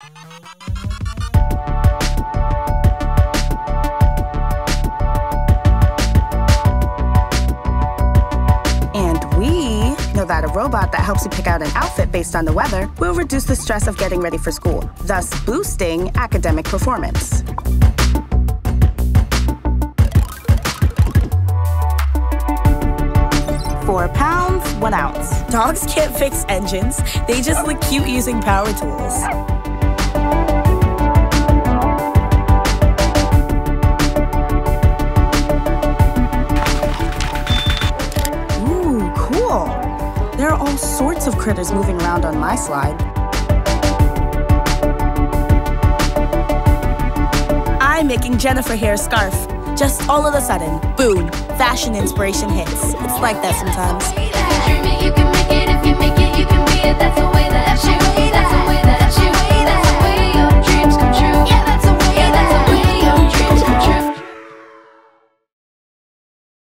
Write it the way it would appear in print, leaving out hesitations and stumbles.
That a robot that helps you pick out an outfit based on the weather will reduce the stress of getting ready for school, thus boosting academic performance. £4, 1 ounce. Dogs can't fix engines. They just look cute using power tools. Ooh, cool. There are all sorts of critters moving around on my slide. I'm making Jennifer hair scarf. Just all of a sudden, boom, fashion inspiration hits. It's like that sometimes. Dream it, you can make it. If you make it, you can be it. That's the way that